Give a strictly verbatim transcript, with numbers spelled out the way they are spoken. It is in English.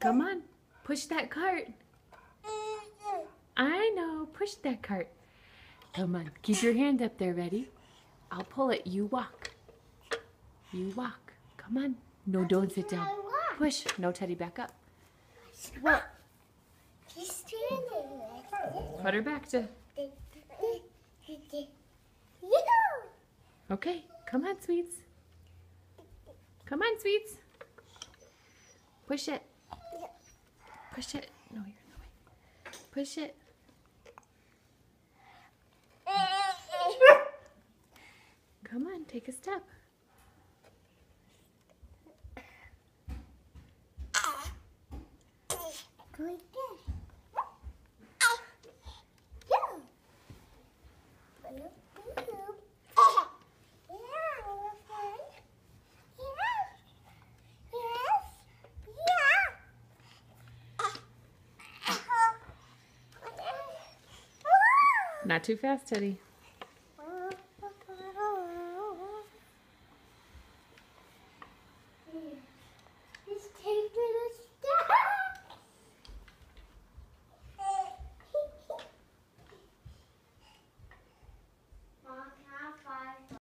Come on, push that cart. I know, push that cart. Come on, keep your hand up there, ready? I'll pull it, you walk. You walk, come on. No, don't sit down. Push, no, Teddy, back up. What? Put her back to. Okay, come on, sweets. Come on, sweets. Push it. Push it. No, you're in the way. Push it. Come on, take a step. Go like this. Not too fast, Teddy.